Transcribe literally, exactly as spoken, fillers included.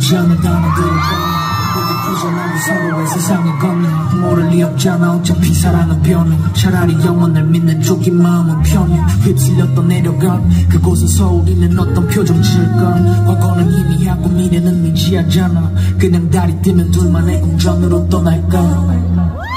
보이지 않는 단어들을 부정하고 서로의 세상에 걷는 모를 리 없잖아. 어차피 사랑은 변해. 차라리 영원을 믿는 쪽이 마음은 편해. 휩쓸렸던 내려가 그곳에서 우리는 어떤 표정 지을까. 과거는 희미하고 미래는 미지하잖아. 그냥 달이 뜨면 둘만의 궁전으로 떠날까.